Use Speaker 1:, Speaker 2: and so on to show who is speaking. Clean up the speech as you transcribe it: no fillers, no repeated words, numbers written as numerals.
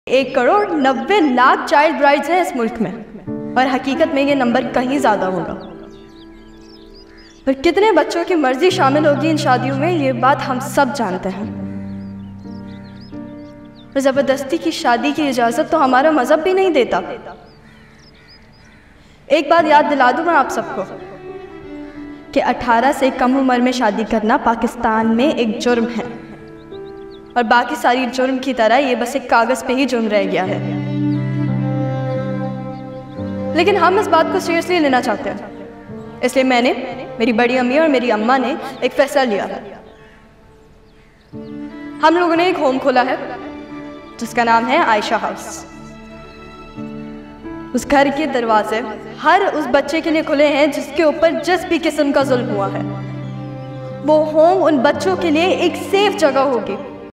Speaker 1: 1,90,00,000 child brides हैं इस मुल्क में, और हकीकत में ये नंबर कहीं ज़्यादा होगा। पर कितने बच्चों की मर्जी शामिल होगी इन शादियों में, ये बात हम सब जानते हैं। और ज़बरदस्ती की शादी की इजाज़त तो हमारा मज़हब भी नहीं देता। एक बात याद दिला दूँ मैं आप सबको कि 18 से कम उम्र में शादी करना पाकिस्तान में एक जुर्म है, और बाकी सारी जुर्म की तरह ये बस एक कागज़ पे ही जुर्म रह गया है। लेकिन हम इस बात को सीरियसली लेना चाहते हैं, इसलिए मैंने, मेरी बड़ी अम्मी और मेरी अम्मा ने एक फैसला लिया है। हम लोगों ने एक होम खोला है जिसका नाम है आयशा हाउस। उस घर के दरवाजे हर उस बच्चे के लिए खुले हैं जिसके ऊपर जिस भी किस्म का जुल्म हुआ है। वो होम उन बच्चों के लिए एक सेफ जगह होगी